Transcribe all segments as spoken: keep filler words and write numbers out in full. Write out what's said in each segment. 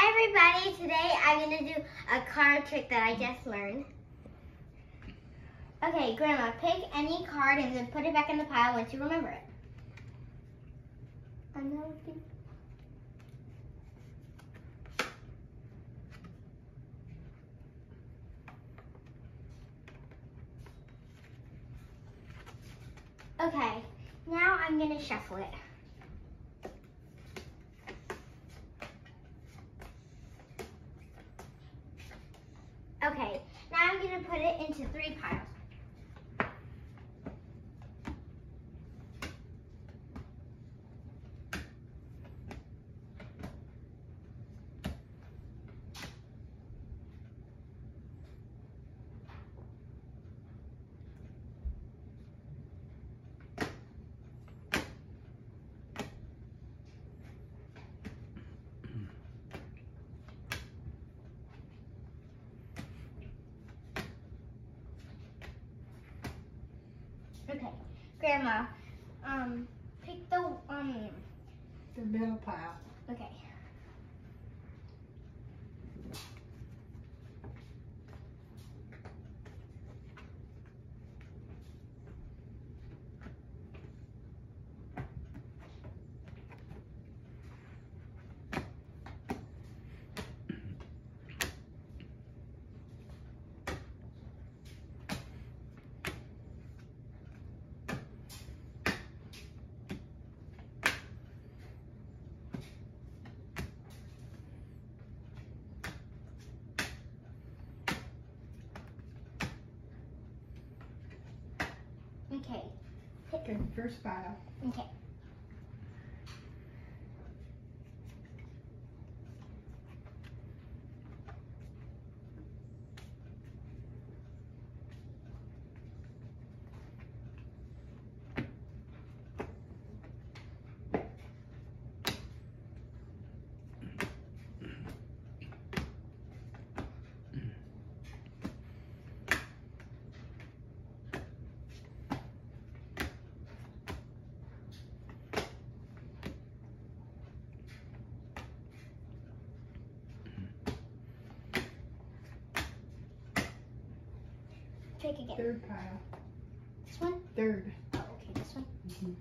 Hi everybody, today I'm going to do a card trick that I just learned. Okay, Grandma, pick any card and then put it back in the pile once you remember it. I know. Okay, now I'm going to shuffle it. Okay, now I'm going to put it into three piles. Okay, Grandma, um, pick the, um... the middle pile. Okay. Okay. Okay, first pile. Okay. Pick again. Third pile. This one? Third. Oh, okay, this one. Mm-hmm.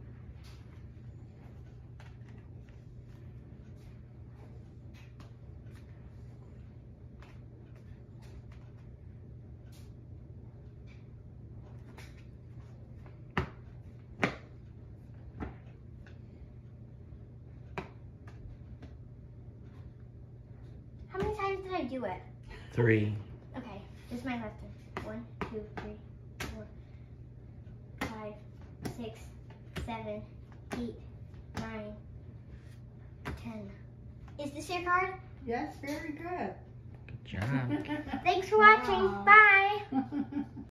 How many times did I do it? Three. Okay, this is my left turn. One, two, three, four, five, six, seven, eight, nine, ten. Is this your card? Yes, very good. Good job. Thanks for watching. Wow. Bye.